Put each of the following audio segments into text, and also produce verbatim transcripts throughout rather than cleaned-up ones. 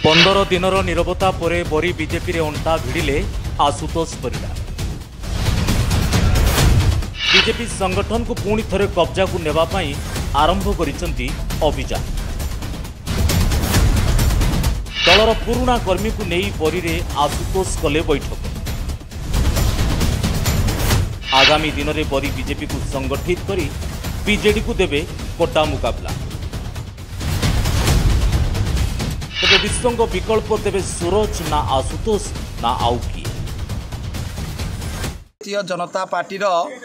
पंदर दिनर नीरवता परे बरी बीजेपी रे अंटा भिड़िले आशुतोष परिडा। बीजेपी संगठन को पुणी थरे कब्जा को नेबा पाई आरंभ करिसंती अभियान। दलर पुराना कर्मी को नहीं बरी रे आशुतोष कले बैठक। आगामी दिन में बरी बीजेपी को संगठित करी बीजेडी को देवे कोटा मुकाबला। तेरे विश्वंग विकल्प देवे सूरज ना आशुतोष ना आउ किए। भारतीय जनता पार्टी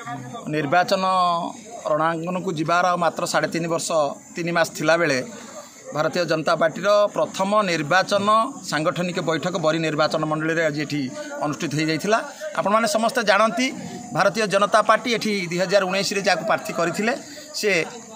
निर्वाचन रणांगन को जीवार मात्र साढ़े तीन वर्ष तीन मास थिला बेले भारतीय जनता पार्टी प्रथम निर्वाचन सांगठनिक बैठक बरी निर्वाचन मंडली रे आज एठी अनुष्ठित हो जाइथिला। आपण माने समस्त जानती भारतीय जनता पार्टी एठी दो हज़ार उन्नीस रे जाको प्रार्थी करथिले से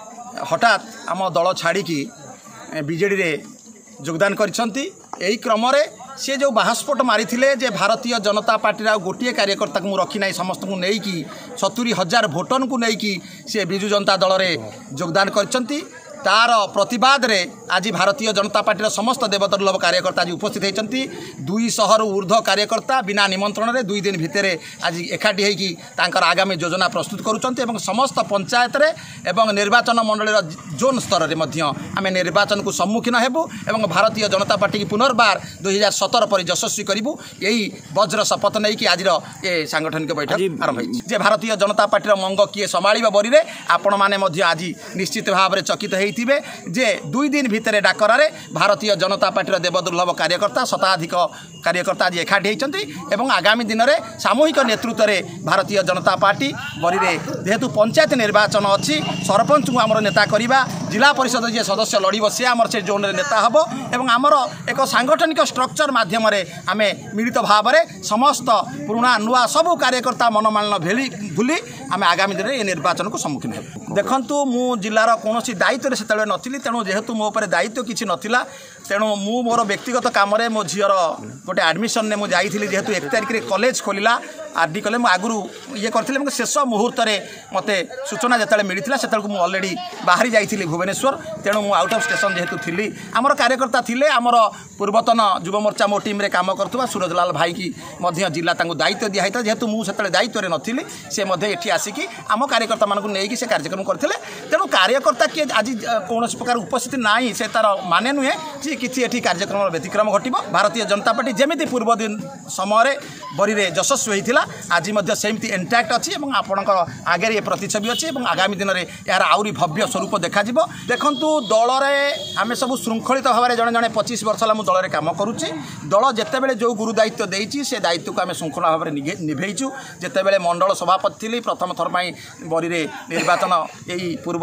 हठात आम दल छाड़ी की बीजेडी रे योगदान करिसंती। एही क्रम रे से जो बाहस्फोट मारी जे भारतीय जनता पार्टी गोटे कार्यकर्ता को रखी ना समस्त को लेकिन सतुरी हजार भोटन को लेकिन से विजु जनता दल में योगदान करछंती। तार प्रतिवाद रे आज भारतीय जनता पार्टी समस्त देवदुर्लभ कार्यकर्ता आज उपस्थित होती। दुई शहर ऊर्ध कार्यकर्ता बिना निमंत्रण रे दुई दिन भितर आज एकाठी होगी तांकर आगामी योजना प्रस्तुत करुचंती एवं समस्त पंचायत रे एवं निर्वाचन मंडलीर जोन स्तर में आम निर्वाचन को सम्मुखीन हेबु एवं भारतीय जनता पार्टी की पुनर्बार दुई हजार सतर पर यशस्वी करूँ यही वज्र शपथ नहीं कि आज ये सांगठनिक बैठक आरंभ हो। भारतीय जनता पार्टी मंग किए संभाल बरी रे आपण मैंने आज निश्चित भाव में चकित हो जे दुई दिन भितर डाकरारे भारतीय जनता पार्टी देवदुर्लभ कार्यकर्ता शताधिक कार्यकर्ता आज एकाठी होती एवं आगामी दिन में सामूहिक नेतृत्व में भारतीय जनता पार्टी बरी रे जेहेतु पंचायत निर्वाचन अच्छी सरपंच को आमर नेता करवा जिला परिषद जी सदस्य लड़ब सी आमर से जोन नेता हम एवं आमर एक सांगठनिक स्ट्रक्चर माध्यम आम मिलित भाव में समस्त पुराना नुआ सबू कार्यकर्ता मनोमालन भेली भूली आम आगामी दिन में निर्वाचन को सम्मुखीन हो। देखु मु जिलार कौन दायित्व से नथिली तेणु जेहेतु मो पर दायित्व किसी नथिला तेणु मु मोर व्यक्तिगत काम मो झीर गोटे एडमिशन ने मुझे जेहेतु एक तारिख रे कॉलेज खोलिला आरडी कले आगु ये करी शेष मुहूर्त मत सूचना जो मिलता से अलरेडी बाहरी जाइली भुवनेश्वर तेणु मु आउट ऑफ स्टेशन जेहेतु थी आमर कार्यकर्ता थिले आमर पूर्वतन युव मोर्चा मो टीम रे काम करथुवा सूरजलाल भाई की मध्य जिला दायित्व दिया जेहेतु मुझे दायित्व रे नथिली से एठी आसिकी आम कार्यकर्ता मानक नहीं से कार्यक्रम करथिले तेणु कार्यकर्ता किए आज कौन प्रकार उपस्थित नहीं से तार माने नुहे जी किसी एठी कार्यक्रम व्यतिक्रम घटिबो। भारतीय जनता पार्टी जमिति पूर्व दिन समय बरी रे यशस्वी होता आज सेमती इंटैक्ट अच्छी आपणकर आगे ये प्रतिच्छवि अच्छी आगामी दिन में यार आउरी भव्य स्वरूप देखा देखु दल में आम सब श्रृंखलित भाव में जड़े जड़े पच्चीस वर्ष है दल में कम करुच्चे दल जितेबले जो गुरु दायित्व देती से दायित्व को आम श्रृंखला भाव में निभेचु जितेबले मंडल सभापति थी प्रथम थर बरी रे निर्वाचन यही पूर्व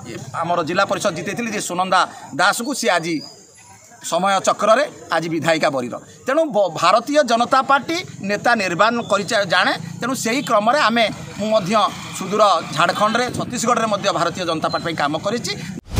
आमर जिला परिषद जीते जे सुनंदा दास को सी आज समय चक्र रे आज विधायिका बरीर तेणु भारतीय जनता पार्टी नेता निर्माण कर जाने तेणु से ही क्रम आम सुदूर झारखंड रे छत्तीसगढ़ रे भारतीय जनता पार्टी काम करिछि।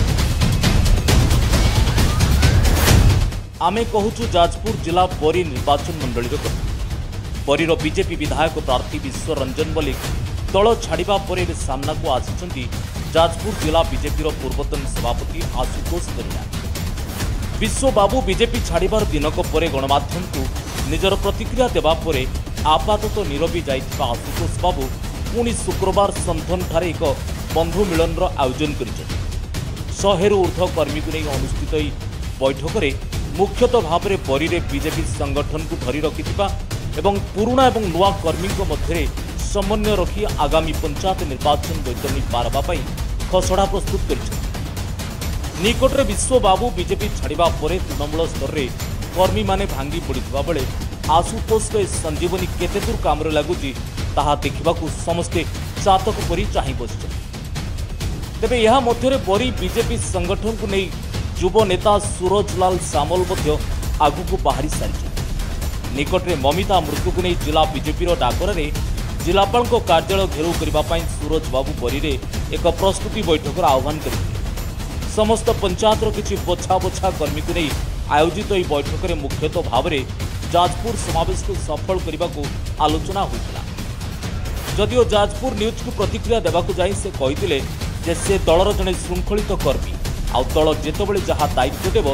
आमे कहूचु जाजपुर जिला बरी निर्वाचन मंडली बरीर बीजेपी विधायक प्रार्थी विश्व रंजन मल्लिक दल छाड़ा पर सामना को आसिଛନ୍ତି जाजपुर जिला बीजेपी पूर्वतन सभापति आशुतोष परिडा। विश्व बाबू बीजेपी छाड़बार दिनक परे गणमाध्यम को निजर प्रतिक्रिया देवा परे आपातत नीरवी जाइथिबा आशुतोष बाबू पुणी शुक्रवार संथन ठारे एक बंधु मिलन आयोजन करिसेंति। शहे रु ऊर्ध्व कर्मी को नहीं अनुष्ठित बैठक में मुख्यतः भाव में बरी रे बीजेपी संगठन को धरी रखिथिबा एवं पुराना एवं नुआ कर्मी मध्य समन्वय रखी आगामी पंचायत निर्वाचन बैतरणी पारवा पाई खसड़ा प्रस्तुत कर निकटरे विश्व बाबू बीजेपी छाड़ा पर तृणमूल स्तर में कर्मी माने भांगी पड़ता बेले आशुतोष संजीवनी केते दूर काम लगुच ताहा देखा समस्ते चातक परी चाह बस तेरे यह मध्य बरी बीजेपी संगठन को नहीं युव नेता सूरजलाल सामल आगु को बाहरी सारी निकटरे ममिता मृत्यु को नहीं जिला बीजेपी डाकर जिलापाल कार्यालय घेराव करने सूरज बाबू बरी रे एक प्रस्तुति बैठक आह्वान करते समस्त पंचायत किसी बछा बछा कर्मी को नहीं आयोजित यह बैठक में मुख्यतः भाव में जाजपुर समावेश को सफल करने को आलोचना होता। जदिओ जाजपुर न्यूज को प्रतिक्रिया देवाक जाई से कहते से दलर जड़े श्रृंखलित कर्मी आउ दल जितेबाला जहाँ दायित्व देव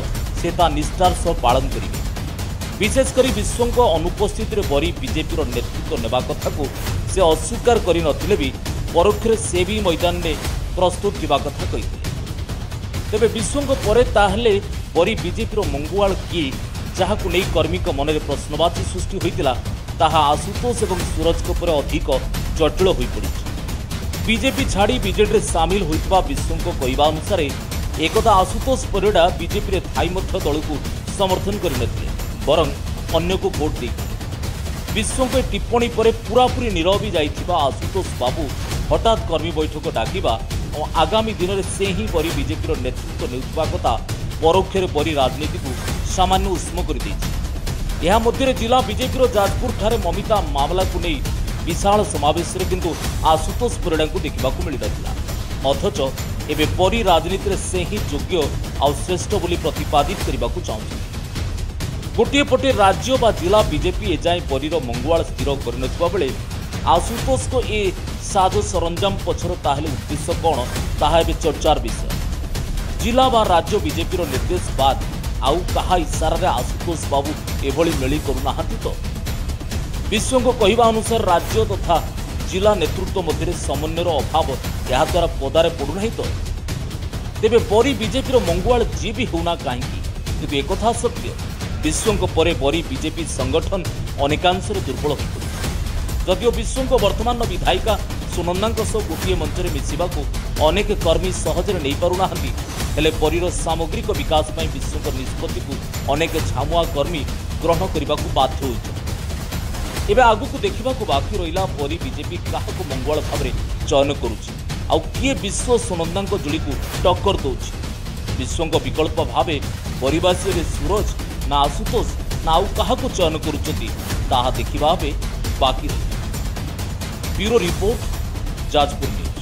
से ता निष्ठार सह पालन करेंगे। विशेषकर विश्व अनुपस्थित बरी बीजेपी नेतृत्व नेबा कथा को से अस्वीकार कर नथिले भी परोक्ष से भी मैदान में प्रस्तुत थिबा कथा कहिथिले। तेबे विश्व परे ताहले बरी बीजेपी मंगुआल किए जहां नहीं कर्मी मन में प्रश्नवाची सृष्टि होता ताहा आशुतोष और सूरज पर अधिक जटिल हो पड़ी। बीजेपी छाड़ी बीजेडी सामिल होता विश्व कहवा अनुसार एकदा आशुतोष परिडा बीजेपी थाई दल को समर्थन करते बरं अन्य को भोट दे विश्व टिप्पणी पर पूरापूरी नीरवी जाइथिबा आशुतोष बाबू हठात कर्मी बैठक डाकिबा और आगामी दिन में से ही बरी बीजेपी नेतृत्व नेउथिबा कथा परोक्ष बरी राजनीति को सामान्य उष्म कर देछि। यह मध्य जिला बीजेपी जाजपुर ठारे ममिता मामला को नहीं विशाल समावेश किंतु आशुतोष परिडा को देखा मिल नथिला। अथच एबे बरी राजनीति से ही योग्य आउ श्रेष्ठ बोली प्रतिपादित करने को चाहते। गोटे पटे राज्य बा जिला बीजेपी एजाए बरीर मंगुआल स्थिर कर बेले आशुतोष को ए साज सरंजाम पछर ताहले उद्देश्य कौन ताहा एबे चर्चार विषय। जिला बा राज्य बीजेपी निर्देश बाद आउ कहा इशारा आशुतोष बाबू एभली मेली करूनाहांती तो विश्व को कहवा अनुसार राज्य तथा जिला नेतृत्व मध्य समन्वयर अभाव या द्वारा पदारे पड़ूना तो तेबे बरी बीजेपी मंगुआल जी भी होना कहीं किंतु एक सत्य विश्व परे बरी बीजेपी संगठन अनेकांश दुर्बल हो पड़े। जदिओ विश्व वर्तमान विधायिका सुनंदा गोटे मंच में मिसवा अनेक कर्मी सहजरे नहीं पारुना हेले बरीर सामग्रिक विकास में विश्व निष्पत्ति को अनेक झामुआ कर्मी ग्रहण करने को बाध्य होइछन। एबे आगु को देखा बाकी रहा बरी बीजेपी क्या मंगुआल भाव में चयन करुच्ची आउ किए विश्व सुनंदा जोड़ी को टक्कर दौर विश्व विकल्प भाव बरीवासी सूरज ना आशुतोष ना आउ क्या चयन करुच्चंती ताहा देखिबा बाकी रही। Bureau report Jajpur news.